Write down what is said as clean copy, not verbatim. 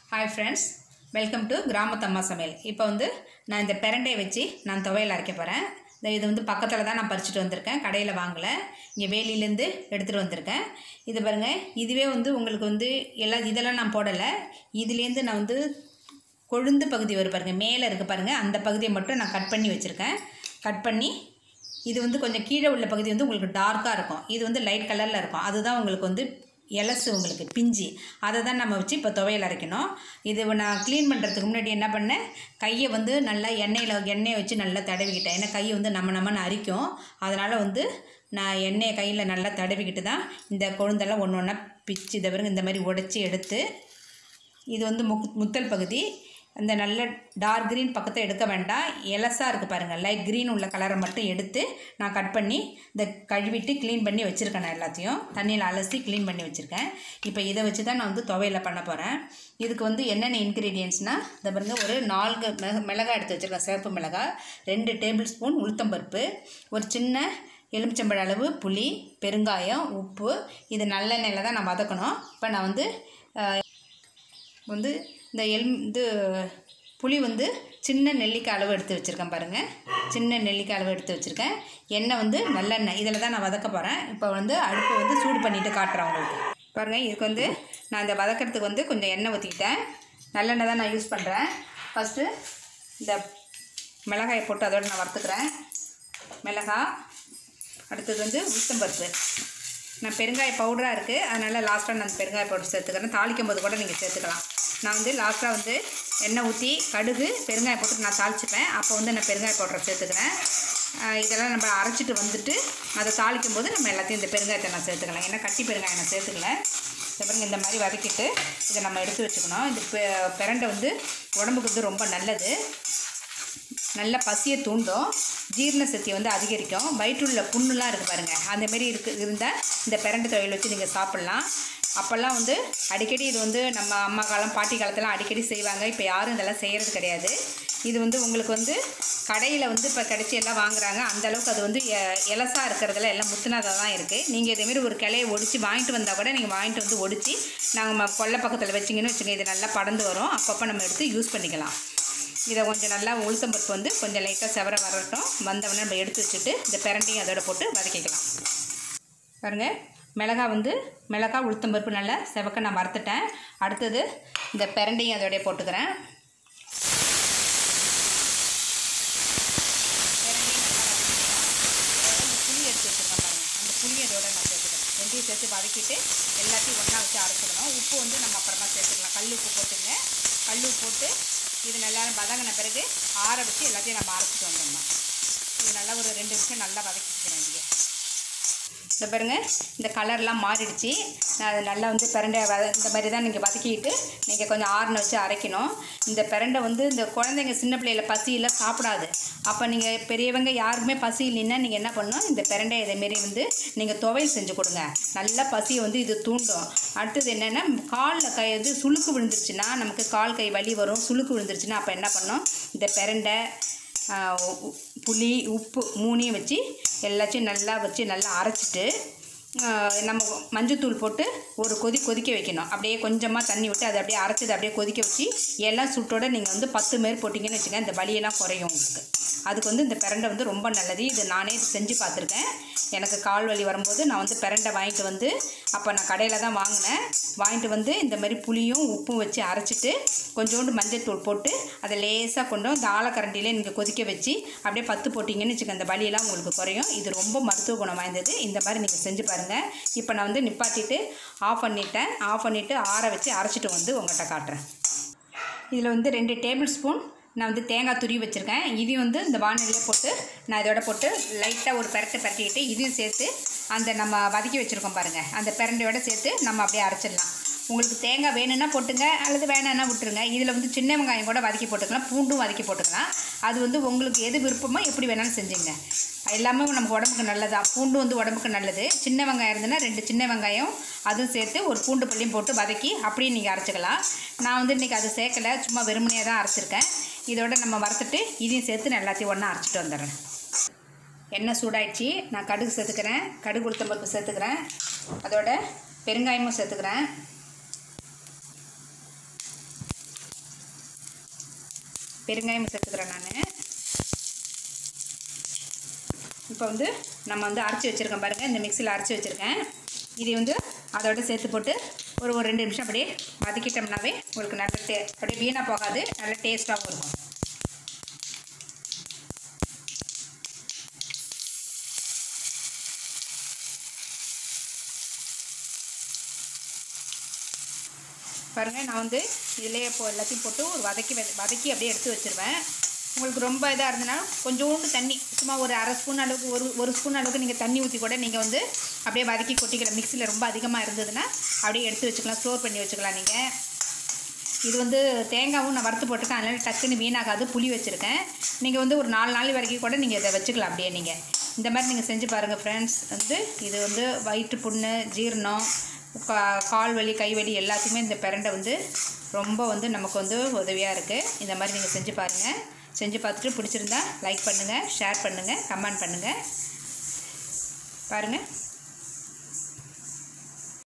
Hi friends, welcome to கிராமத்தம்மா சமையல். இப்போ வந்து நான் இந்த பிரண்டையை வச்சு நான் துவையல் அரைக்க போகிறேன். இது வந்து பக்கத்தில் தான் நான் பறிச்சுட்டு வந்திருக்கேன், கடையில் வாங்கலை, இங்கே வேலியிலேருந்து எடுத்துகிட்டு வந்திருக்கேன். இது பாருங்கள், இதுவே வந்து உங்களுக்கு வந்து இதெல்லாம் நான் போடலை. இதுலேருந்து நான் வந்து கொழுந்து பகுதி வரும் பாருங்கள், மேலே இருக்குது பாருங்கள், அந்த பகுதியை மட்டும் நான் கட் பண்ணி வச்சுருக்கேன். கட் பண்ணி இது வந்து கொஞ்சம் கீழே உள்ள பகுதி வந்து உங்களுக்கு டார்க்காக இருக்கும், இது வந்து லைட் கலரில் இருக்கும். அதுதான் உங்களுக்கு வந்து எலசு, உங்களுக்கு பிஞ்சி. அதை தான் நம்ம வச்சு இப்போ துவையல் அரைக்கணும். இது நான் க்ளீன் பண்ணுறதுக்கு முன்னாடி என்ன பண்ணேன், கையை வந்து நல்லா எண்ணெயை வச்சு நல்லா தடவிக்கிட்டேன். ஏன்னா கையை வந்து நம்மன்னு அரிக்கும். அதனால் வந்து நான் எண்ணெயை கையில் நல்லா தடவிக்கிட்டு தான் இந்த கொழுந்தெல்லாம் ஒன்று ஒன்றா பிச்சு இதை பாருங்க இந்த மாதிரி உடச்சி எடுத்து, இது வந்து முத்தல் பகுதி, அந்த நல்ல டார்க் க்ரீன் பக்கத்தை எடுக்க வேண்டாம், எலசாக இருக்குது பாருங்கள், லைட் க்ரீன் உள்ள கலரை மட்டும் எடுத்து நான் கட் பண்ணி இந்த கழுவிட்டு க்ளீன் பண்ணி வச்சுருக்கேன். நான் எல்லாத்தையும் தண்ணியில் அலசி க்ளீன் பண்ணி வச்சுருக்கேன். இப்போ இதை வச்சு தான் நான் வந்து துவையலை பண்ண போகிறேன். இதுக்கு வந்து என்னென்ன இன்க்ரீடியன்ட்ஸ்னால், இதை பாருங்கள், ஒரு 4 மிளகாய் எடுத்து வச்சுருக்கேன், சிவப்பு மிளகாய், 2 டேபிள் ஸ்பூன் உளுத்தம்பருப்பு, ஒரு சின்ன எலுமிச்சம்பழ அளவு புளி, பெருங்காயம், உப்பு. இது நல்லெண்ணெயில் தான் நான் வதக்கணும். இப்போ நான் வந்து இந்த புளி வந்து சின்ன நெல்லிக்காய் அளவு எடுத்து வச்சுருக்கேன் பாருங்கள், சின்ன நெல்லிக்காய் அளவு எடுத்து வச்சுருக்கேன். எண்ணெய் வந்து நல்லெண்ணெய், இதில் தான் நான் வதக்க போகிறேன். இப்போ வந்து அடுப்பை வந்து சூடு பண்ணிவிட்டு காட்டுறேன் உங்களுக்கு. பாருங்கள், இதுக்கு வந்து நான் இந்த வதக்கிறதுக்கு வந்து கொஞ்சம் எண்ணெய் ஊற்றிக்கிட்டேன். நல்லெண்ணெய் தான் நான் யூஸ் பண்ணுறேன். ஃபஸ்ட்டு இந்த மிளகாயை போட்டு அதோடு நான் வறுத்துக்கிறேன். மிளகாய், அடுத்தது வந்து உளுத்தம்பருப்பு. நான் பெருங்காய பவுடராக இருக்குது, அதனால் லாஸ்ட்டாக நான் பெருங்காய பவுடர் சேர்த்துக்கிறேன். தாளிக்கும் போது கூட நீங்கள் சேர்த்துக்கலாம். நான் வந்து லாஸ்ட்டாக வந்து எண்ணெய் ஊற்றி கடுகு பெருங்காயம் போட்டு நான் தாளிச்சுப்பேன். அப்போ வந்து நான் பெருங்காய பவுடரை சேர்த்துக்கிறேன். இதெல்லாம் நம்ம அரைச்சிட்டு வந்துட்டு அதை தாளிக்கும் போது நம்ம எல்லாத்தையும் இந்த பெருங்காயத்தை நான் சேர்த்துக்கலாம். ஏன்னா கட்டி பெருங்காயம் நான் சேர்த்துக்கல. பாருங்க, இந்த மாதிரி வதக்கிட்டு இதை நம்ம எடுத்து வச்சுக்கணும். இந்த பிரண்டை வந்து உடம்புக்கு வந்து ரொம்ப நல்லது, நல்ல பசியை தூண்டும், ஜீரண சக்தியை வந்து அதிகரிக்கும். வயிற்றுள்ள புண்ணுலாம் இருக்குது பாருங்கள், அந்தமாரி இருந்தால் இந்த பிரண்டை துவையல் வச்சு நீங்கள் சாப்பிட்லாம். அப்போல்லாம் வந்து அடிக்கடி இது வந்து நம்ம அம்மா காலம் பாட்டி காலத்தெல்லாம் அடிக்கடி செய்வாங்க. இப்போ யாரும் இதெல்லாம் செய்கிறது கிடையாது. இது வந்து உங்களுக்கு வந்து கடையில் வந்து இப்போ கிடச்சி எல்லாம் வாங்குகிறாங்க. அந்தளவுக்கு அது வந்து எலசாக இருக்கிறதுல எல்லாம் முத்துனாதாக தான் இருக்குது. நீங்கள் இதேமாரி ஒரு கிளையை ஒடிச்சு வாங்கிட்டு வந்தால் கூட நீங்கள் வாங்கிட்டு வந்து ஒடிச்சு நாங்கள் கொல்லை பக்கத்தில் வச்சிங்கன்னு வச்சுங்க, இது நல்லா படந்து வரும். அப்பப்போ நம்ம எடுத்து யூஸ் பண்ணிக்கலாம். இதை கொஞ்சம் நல்லா உளுத்தம்பருப்பு வந்து கொஞ்சம் லைட்டாக செவர வரட்டும். வந்தவொடனே நம்ம எடுத்து வச்சுட்டு இந்த பிரண்டையும் அதோட போட்டு வதக்கிக்கலாம். பாருங்கள், மிளகாய் உளுத்தம்பருப்பு நல்லா செவக்க நான் வறுத்துட்டேன். அடுத்தது இந்த பிரண்டையும் அதோடய போட்டுக்கிறேன். புளி எடுத்து வச்சுருக்கேன் பாருங்கள், அந்த புளி அதோட நான் சேர்த்துக்கிறேன். ரெண்டையும் சேர்த்து வதக்கிட்டு எல்லாத்தையும் ஒன்றா வச்சு அரைச்சிக்கணும். உப்பு வந்து நம்ம அப்புறமா சேர்த்துக்கலாம். கல் உப்பு போட்டுங்க. கல் உப்பு போட்டு இது நல்லா வதங்கின பிறகு ஆற வச்சு எல்லாத்தையும் நம்ம அரைச்சிட்டு வந்தோம்னா இது நல்லா ஒரு 2 நிமிஷம் நல்லா வதக்கிக்கிறேன். இங்கே இந்த பாருங்கள், இந்த கலர்லாம் மாறிடுச்சு. நான் அது நல்லா வந்து பிரண்டை இந்த மாதிரி தான் நீங்கள் வதக்கிட்டு நீங்கள் கொஞ்சம் ஆறுன வச்சு அரைக்கணும். இந்த பிரண்டை வந்து இந்த குழந்தைங்க சின்ன பிள்ளையில பசியெல்லாம் சாப்பிடாது. அப்போ நீங்கள் பெரியவங்க யாருக்குமே பசி இல்லைன்னா நீங்கள் என்ன பண்ணணும், இந்த பிரண்டை இதேமாரி வந்து நீங்கள் துவையல் செஞ்சு கொடுங்க. நல்லா பசியை வந்து இது தூண்டும். அடுத்தது என்னென்னா, காலில் கை வந்து சுளுக்கு விழுந்துருச்சுன்னா, நமக்கு கால் கை வலி வரும், சுளுக்கு விழுந்துருச்சுன்னா அப்போ என்ன பண்ணணும், இந்த பிரண்டை, புளி, உப்பு 3ஐயும் வச்சு எல்லாத்தையும் நல்லா வச்சு நல்லா அரைச்சிட்டு நம்ம மஞ்சத்தூள் போட்டு ஒரு கொதிக்க வைக்கணும். அப்படியே கொஞ்சமாக தண்ணி விட்டு அதை அப்படியே அரைச்சதை அப்படியே கொதிக்க வச்சு எல்லாம் சுட்டோட நீங்கள் வந்து 10 மேல் போட்டிங்கன்னு வச்சுங்க, இந்த வலியெல்லாம் குறையும் உங்களுக்கு. அதுக்கு வந்து இந்த பிரண்டை வந்து ரொம்ப நல்லது. இது நானே செஞ்சு பார்த்துருக்கேன். எனக்கு கால் வலி வரும்போது நான் வந்து பிரண்டை வாங்கிட்டு வந்து, அப்போ நான் கடையில் தான் வாங்கிட்டு வந்து இந்த மாதிரி புளியும் உப்பும் வச்சு அரைச்சிட்டு கொஞ்சோண்டு மஞ்சத்தூள் போட்டு அதை லேசாக கொண்டு இந்த ஆலக்கரண்டிலே நீங்கள் கொதிக்க வச்சு அப்படியே 10 போட்டிங்கன்னு வச்சுக்க, அந்த வலியெல்லாம் உங்களுக்கு குறையும். இது ரொம்ப மருத்துவ குணம் வாய்ந்தது. இந்த மாதிரி நீங்கள் செஞ்சு பாருங்கள். இப்போ நான் வந்து நிப்பாட்டிட்டு ஆஃப் பண்ணிவிட்டு ஆற வச்சு அரைச்சிட்டு வந்து உங்கள்கிட்ட காட்டுறேன். இதில் வந்து 2 டேபிள் ஸ்பூன் நான் வந்து தேங்காய் துருவி வச்சுருக்கேன். இதையும் வந்து இந்த வானலிலே போட்டு நான் இதோட போட்டு லைட்டாக ஒரு பரட்டிக்கிட்டு இதையும் சேர்த்து அந்த நம்ம வதக்கி வச்சுருக்கோம் பாருங்கள், அந்த பிரண்டையோட சேர்த்து நம்ம அப்படியே அரைச்சிடலாம். உங்களுக்கு தேங்காய் வேணும்னா போட்டுங்க, அல்லது வேணான்னா விட்டுருங்க. இதில் வந்து சின்ன வெங்காயம் கூட வதக்கி போட்டுக்கலாம், பூண்டும் வதக்கி போட்டுக்கலாம். அது வந்து உங்களுக்கு எது விருப்பமோ எப்படி வேணாலும் செஞ்சுங்க. எல்லாமே நமக்கு உடம்புக்கு நல்லதா. பூண்டு வந்து உடம்புக்கு நல்லது. சின்ன வெங்காயம் இருந்ததுன்னா 2 சின்ன வெங்காயம் அதுவும் சேர்த்து ஒரு பூண்டு பள்ளியும் போட்டு வதக்கி அப்படியே நீங்கள் அரைச்சிக்கலாம். நான் வந்து இன்றைக்கி அது சேர்க்கலை, சும்மா வெறுமனையாக தான் அரைச்சிருக்கேன். இதோட நம்ம வறுத்துட்டு இதையும் சேர்த்து நான் எல்லாத்தையும் ஒன்றா அரைச்சிட்டு வந்துடுறேன். எண்ணெய் சூடாயிடுச்சு. நான் கடுகு சேர்த்துக்கிறேன், கடுகு உளுத்தம்பருப்பு சேர்த்துக்கிறேன், அதோட பெருங்காயமும் சேர்த்துக்கிறேன். பெருங்காயம் சேர்த்துக்கிறேன் நான். இப்போ வந்து நம்ம வந்து அரைச்சி வச்சுருக்கேன் பாருங்கள், இந்த மிக்சியில் அரைச்சி வச்சுருக்கேன். இதை வந்து அதோட சேர்த்து போட்டு ஒரு 2 நிமிஷம் அப்படியே வதக்கிட்டோம்னாவே உங்களுக்கு நல்ல அப்படியே வீணாக போகாது, நல்ல டேஸ்ட்டாகவும் இருக்கும். பாருங்கள், நான் வந்து இதிலே எல்லாத்தையும் போட்டு ஒரு வதக்கி அப்படியே எடுத்து வச்சுருவேன். உங்களுக்கு ரொம்ப இதாக இருந்ததுன்னா கொஞ்சோண்டு தண்ணி, சும்மா ஒரு அரை ஸ்பூன் அளவுக்கு ஒரு ஸ்பூன் அளவுக்கு நீங்கள் தண்ணி ஊற்றி கூட நீங்கள் வந்து அப்படியே வதக்கி கொட்டிக்கலாம். மிக்சியில் ரொம்ப அதிகமாக இருந்ததுன்னா அப்படியே எடுத்து வச்சுக்கலாம், ஸ்டோர் பண்ணி வச்சுக்கலாம் நீங்கள். இது வந்து தேங்காயும் நான் வறுத்து போட்டிருக்கேன், அதனால் டக்குன்னு வீணாகாது. புளி வச்சுருக்கேன். நீங்கள் வந்து ஒரு 4 நாள் வரைக்கும் கூட நீங்கள் இதை வச்சுக்கலாம். அப்படியே நீங்கள் இந்த மாதிரி நீங்கள் செஞ்சு பாருங்கள் ஃப்ரெண்ட்ஸ். வந்து இது வந்து வயிற்று புண்ணு, ஜீரணம், கால் வலி, கை வலி எல்லாத்துக்குமே இந்த பிரண்டை வந்து ரொம்ப வந்து நமக்கு வந்து உதவியாக இருக்குது. இந்த மாதிரி நீங்கள் செஞ்சு பாருங்கள். செஞ்சு பார்த்துட்டு பிடிச்சிருந்தா லைக் பண்ணுங்கள், ஷேர் பண்ணுங்கள், கமெண்ட் பண்ணுங்கள். பாருங்கள்.